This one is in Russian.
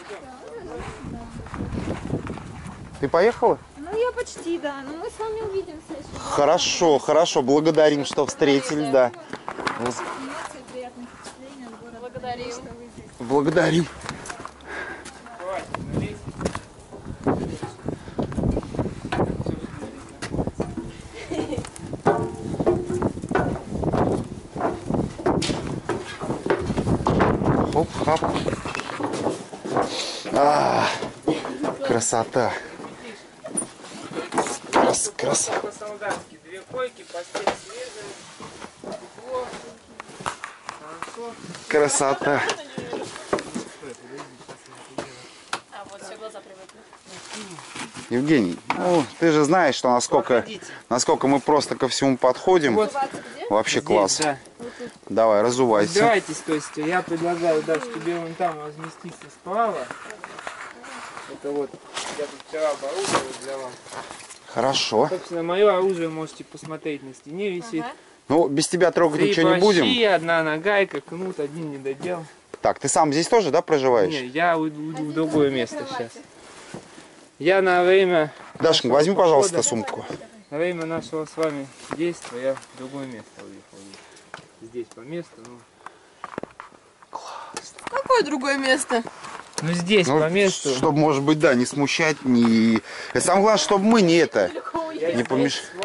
Ты поехала? Ну, я почти, да. Но мы с вами увидимся еще. Хорошо, хорошо. Благодарим, что встретились, да. Приятных впечатлений от города. Благодарим. Благодарим. Хоп-хап. Красота. Красота. По-солдатски. 2 койки, постель свежая. Тепло. Хорошо. Красота. А вот все, глаза привыкли. Евгений, ну ты же знаешь, что насколько мы просто ко всему подходим. Вот. Вообще класс. Да. Давай, разувайся. Разбирайтесь, то есть я предлагаю, да, что тебе вон там разместиться справа. Это вот, я тут вчера оборудовал для вас. Хорошо. Собственно, мое оружие можете посмотреть, на стене висит. Ну, без тебя трогать 3 ничего не будем. прощи, 1 нагайка, кнут, 1 недодел. Так, ты сам здесь тоже, да, проживаешь? Не, я уйду в другое место сейчас. Я на время... Дашенька, возьми, пожалуйста, сумку. На время нашего с вами действия я в другое место уехал. Здесь по месту, ну... Какое другое место? Ну здесь по месту. Чтобы, может быть, да, не смущать, не... И самое главное, чтобы мы не это, не помешали.